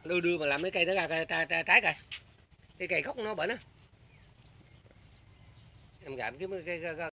đưa mà làm cái cây nó ra trái coi, cái cây gốc nó bệnh á, em gạn cái